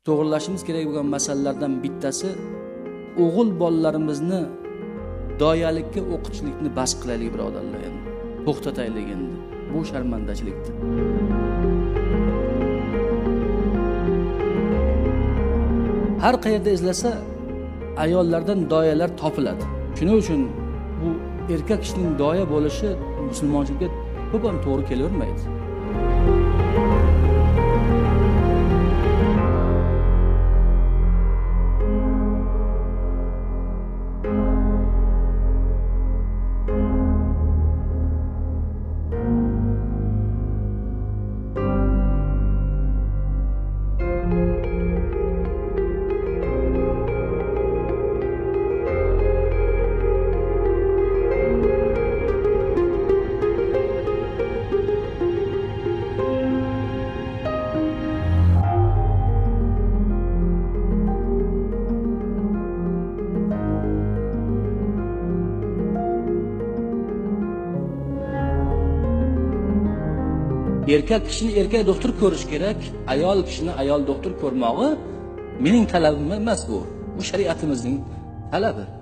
to'g'rilashimiz kerak bo'lgan masalalardan bittasi o'g'il bolalarimizni doyalikka o'qitishlikni bas qilaylik birodarlar, endi to'xtataylik endi. Bu sharmandachilikdir. Har qayerda izlasa ayollardan doyalar topiladi. Shuning uchun bu erkak kishining doya bo'lishi musulmonchilikka ko'p ham to'g'ri kelavermaydi. Erkak kishini erkak doktor ko'rish kerak, ayol kishini ayol doktor ko'rmog'i mening talabim emas bu. Bu shariatimizning talabi.